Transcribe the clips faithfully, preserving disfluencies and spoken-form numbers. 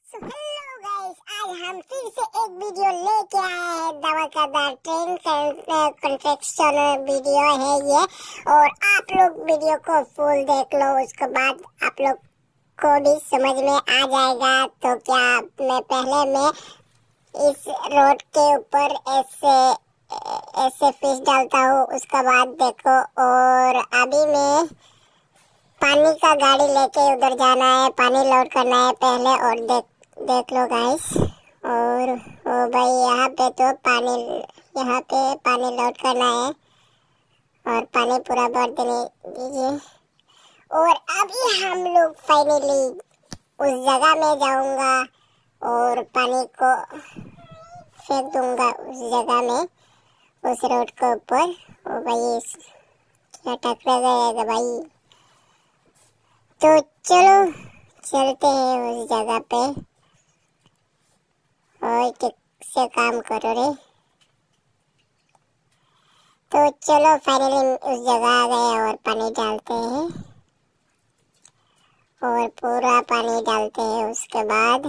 So hello guys, आज हम फिर से एक वीडियो लेके आए हैं। धमाकेदार ट्रेन कंस्ट्रक्शन वीडियो है ये, और आप लोग वीडियो को फुल देख लो, उसके बाद आप लोग को भी समझ में आ जाएगा। तो क्या मैं पहले मैं इस रोड के ऊपर ऐसे ऐसे फिश डालता हूँ, उसके बाद देखो, और अभी मैं पानी का गाड़ी लेके उधर जाना है, पानी लोड करना है पहले। और देख देख लो गाइस, और ओ भाई यहाँ पे तो पानी यहाँ पे पानी लोड करना है और पानी पूरा भर देने दीजिए। और अभी हम लोग फाइनली उस जगह में जाऊंगा और पानी को फेंक दूंगा उस जगह में, उस रोड के ऊपर। ओ भाई क्या टकरा जाएगा भाई। तो चलो चलते हैं उस जगह पे। और ठीक से काम करो रे। तो चलो फाइनली उस जगह आ गए और पानी डालते हैं, और पूरा पानी डालते हैं। उसके बाद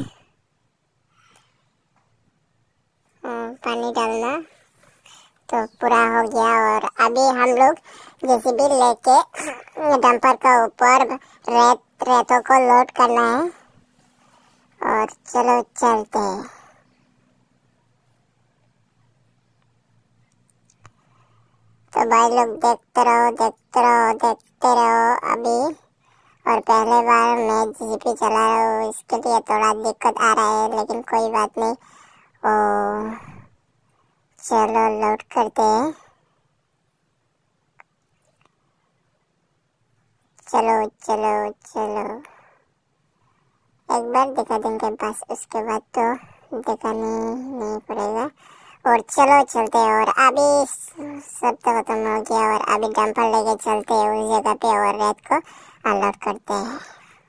पानी डालना तो पूरा हो गया। और अभी हम लोग जेसीबी लेके डंपर का ऊपर रेत रेतों को लोड करना है, और चलो चलते हैं। तो भाई लोग देखते रहो देखते रहो देखते रहो अभी। और पहले बार मैं जेसीबी चला रहा हूँ, इसके लिए थोड़ा दिक्कत आ रहा है, लेकिन कोई बात नहीं। ओ चलो लोड करते हैं। चलो चलो चलो एक बार दिखा देंगे बस, उसके बाद तो दिखाने नहीं पड़ेगा। और चलो चलते हैं। और अभी सब तो खत्म हो गया, और अभी डंपर लेके चलते हैं उस जगह पे और रेत को अनलोड करते हैं।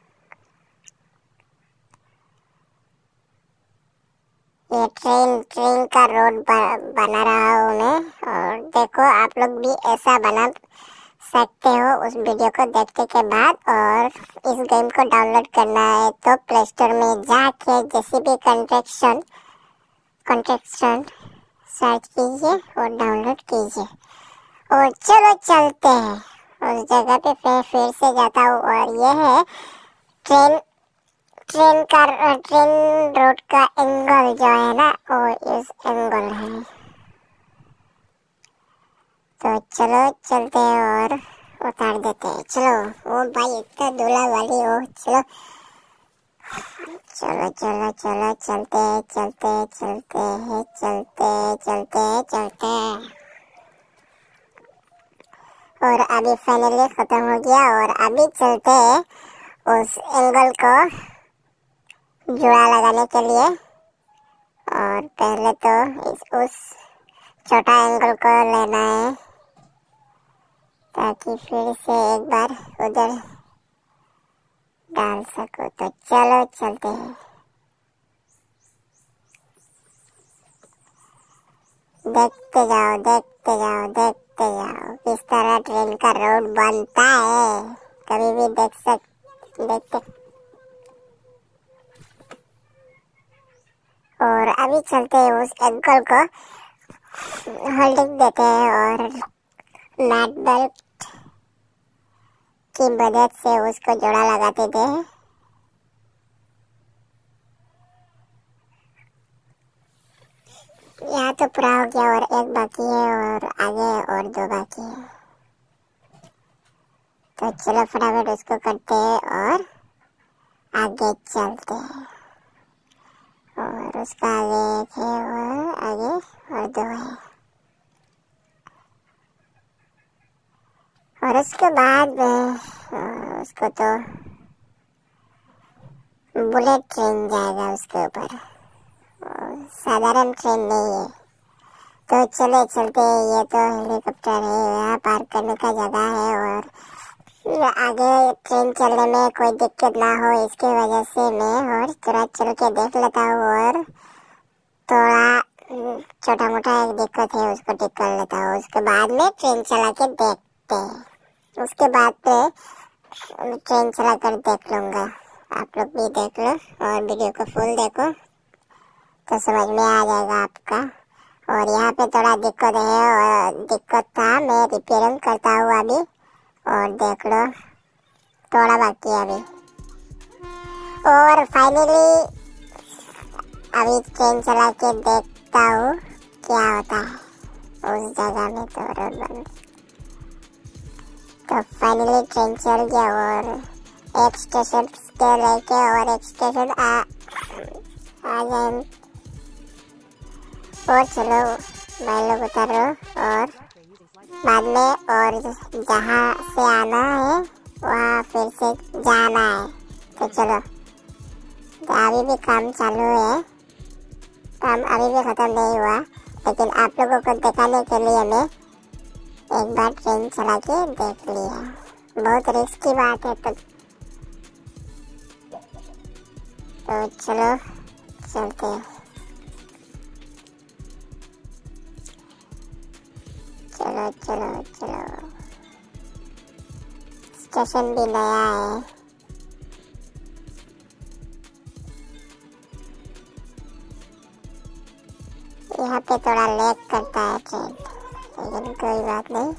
ये ट्रेन ट्रेन का रोड बना रहा हूँ मैं, और देखो आप लोग भी ऐसा बना सकते हो उस वीडियो को देखने के बाद। और इस गेम को डाउनलोड करना है तो प्ले स्टोर में जाके जेसीबी कंस्ट्रक्शन कंस्ट्रक्शन सर्च कीजिए और डाउनलोड कीजिए। और चलो चलते हैं उस जगह पे। फिर फिर से जाता हूँ, और ये है ट्रेन ट्रेन का ट्रेन रोड का एंगल जो है ना, वो इस एंगल है। तो चलो चलते हैं और उतार देते हैं। चलो ओ भाई इतना दूल्हा वाली हो। चलो चलो चलो चलो चलते चलते चलते हैं चलते चलते चलते। और अभी फाइनली खत्म हो गया, और अभी चलते हैं उस एंगल को जुड़ा लगाने के लिए। और पहले तो इस उस छोटा एंगल को लेना है, ताकि फिर से एक बार उधर डाल सको। तो चलो चलते हैं। देखते जाओ देखते जाओ देखते जाओ किस तरह ट्रेन का रोड बनता है, कभी भी देख सक देखते। और अभी चलते हैं उस एंगल को होल्डिंग देते हैं, और नट बेल्ट की मदद से उसको जोड़ा लगाते थे। यहाँ तो पूरा हो गया, और एक बाकी है, और आगे और दो बाकी है। तो चलो फटाफट उसको करते हैं और आगे चलते हैं। और उसका आगे एक है, और आगे और दो है। और उसके बाद में उसको तो बुलेट ट्रेन जाएगा उसके ऊपर, साधारण ट्रेन नहीं है। तो चले चलते, ये तो हेलीकॉप्टर है, यहाँ पार्क करने का जगह है, और आगे ट्रेन चलने में कोई दिक्कत ना हो इसकी वजह से मैं और थोड़ा चल के देख लेता हूँ, और थोड़ा छोटा मोटा एक दिक्कत है उसको ठीक कर लेता हूँ। उसके बाद में ट्रेन चला के देखते हैं, उसके बाद पे ट्रेन चला कर देख लूँगा आप लोग भी देख लो और वीडियो को फुल देखो तो समझ में आ जाएगा आपका। और यहाँ पे थोड़ा दिक्कत है और दिक्कत था, मैं रिपेयरिंग करता हूँ अभी। और देख लो थोड़ा बाकी है अभी। और फाइनली अभी ट्रेन चला के देखता हूँ क्या होता है उस जगह में। तो रोड बंद, तो फाइनली ट्रेन चल गया और एक स्टेशन के लेके और एक स्टेशन आ आ जाए। और चलो भाई लोग उतरो और बाद में और जहाँ से आना है वहाँ फिर से जाना है। तो चलो, तो अभी भी काम चालू है, काम अभी भी ख़त्म नहीं हुआ, लेकिन आप लोगों को दिखाने के लिए मैं एक बार ट्रेन चला के देख लिया। बहुत रिस्क की बात है। तो, तो चलो चलते हैं। चलो चलो चलो, स्टेशन भी नया है। यहाँ पे थोड़ा लेट करता है ट्रेन, लेकिन कोई बात नहीं।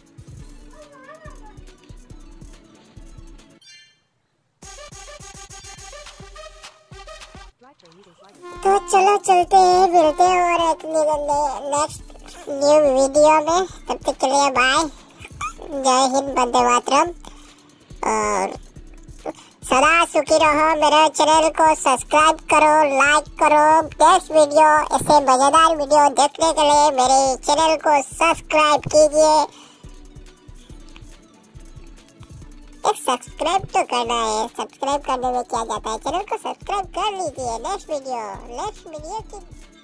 तो चलो चलते हैं, मिलते हैं और एक नेक्स्ट न्यू वीडियो में। तब तक के लिए बाय, जय हिंद, वंदे मातरम। और सदा सुखी रहो। मेरे चैनल को सब्सक्राइब करो, लाइक करो। नेक्स्ट वीडियो, ऐसे मजेदार वीडियो देखने के लिए मेरे चैनल को सब्सक्राइब कीजिए। एक सब्सक्राइब तो करना है, सब्सक्राइब करने में क्या जाता है, चैनल को सब्सक्राइब कर लीजिए। नेक्स्ट वीडियो नेक्स्ट वीडियो की